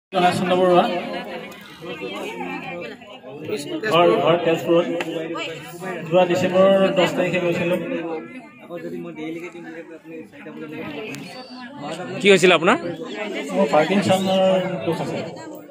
যোৱা ডিচেম্বৰ 10 তাৰিখে গৈছিলোঁ। কি হৈছিল আপোনাৰ? মোৰ পাৰ্কিনছনৰ দোষ আছে।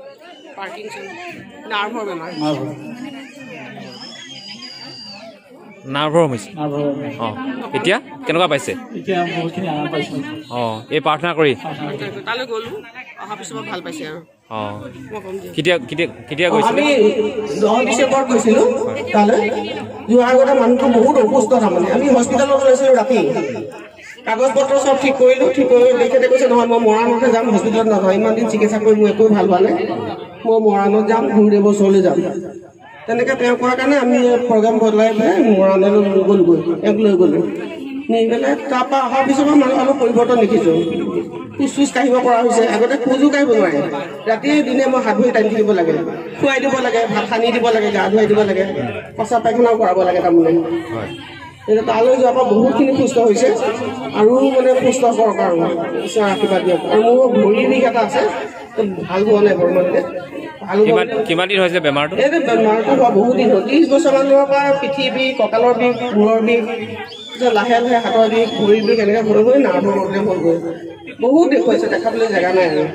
নাৰ্ভৰ হৈছে। অঁ, এতিয়া কেনেকুৱা পাইছে? এতিয়া বহুতখিনি আৰাম পাইছোঁ। অঁ, এই প্ৰাৰ্থনা কৰি তালৈ গ'লো, অহাৰ পিছত ভাল পাইছে আৰু। অঁ, কেতিয়া গৈছিলে? আমি 10 ডিচেম্বৰত গৈছিলোঁ তালৈ। যোৱাৰ আগতে মানুহটো বহুত অসুস্থ, তাৰমানে আমি হস্পিটেলত লৈছিলোঁ ৰাতি। কাগজ পত্ৰ চব ঠিক কৰিলোঁ, ঠিক কৰি তেখেতে কৈছে নহয় মই মৰাণতে যাম, হস্পিটেলত নাযাওঁ, ইমান দিন চিকিৎসা কৰি মোৰ একো ভাল হোৱা নাই, মই মৰাণত যাম, গুৰুদেৱৰ ওচৰলৈ যাম। তেনেকৈ তেওঁ কোৱাৰ কাৰণে আমি প্ৰগ্ৰাম বদলাই পেলাই মৰাণলৈ গ'লোগৈ, এক লৈ গ'লোঁ। নি পেলাই তাৰপৰা অহাৰ পিছৰ পৰা মানুহ অলপ পৰিৱৰ্তন দেখিছোঁ। খোজ চোজ কাঢ়িব পৰা হৈছে, আগতে খোজো কাঢ়িব নোৱাৰে। ৰাতিয়ে দিনে মই হাত ভৰি টানি থাকিব লাগে, খুৱাই দিব লাগে, ভাত সানি দিব লাগে, গা ধুৱাই দিব লাগে, প্ৰস্ৰাৱ পায়খানাও কৰাব লাগে তাৰমানে। তালৈ যোৱাৰ পৰা বহুতখিনি সুস্থ হৈছে আৰু মানে সুস্থ কৰক আৰু ঈশ্বৰৰ আশীৰ্বাদ দিয়ক। আৰু মোৰ ভৰিৰ বিষ এটা আছে, ভাল হোৱা নাই বৰ্তমানলৈকে। কিমান দিন হৈছে বেমাৰটো? এই বেমাৰটো হোৱা বহুত দিন হ'ল, 30 বছৰমানৰ পৰা পিঠি বিষ, কঁকালৰ বিষ, মূৰৰ বিষ, লাহে লাহে হাতৰ বিষ, ভৰিৰ বিষ এনেকৈ হৈ হৈ নাৰ্ভৰ প্ৰব্লেম হৈ গ'ল। বহুত দেখুৱাইছে, দেখাবলৈ জেগা নাই আৰু।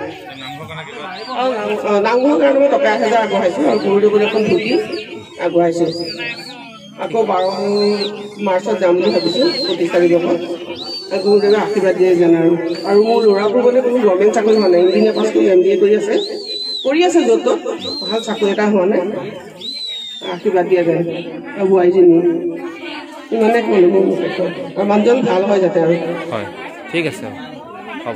নামঘৰৰ কাৰণে মই টকা 1000 আগবঢ়াইছোঁ আৰু গুৰুদেৱলৈ এখন ধুতি আগবঢ়াইছোঁ। আকৌ 12 মাৰ্চত যাম বুলি ভাবিছোঁ, 25 তাৰিখৰ পৰা। গুৰুদেৱে আশীৰ্বাদ দিয়ে যেন আৰু মোৰ ল'ৰাবোৰ মানে কোনো গভৰ্ণমেণ্ট চাকৰি হোৱা নাই, ইঞ্জিনিয়াৰ পাছ কৰি MBA কৰি আছে য'ত ত'ত, ভাল চাকৰি এটা হোৱা নাই, আশীৰ্বাদ দিয়া যায়। আৰু বোৱাৰীজনী ইমানে ক'লো মোৰ ক্ষেত্ৰত, আৰু মানুহজন ভাল হয় যাতে আৰু। হয়, ঠিক আছে, হ'ব।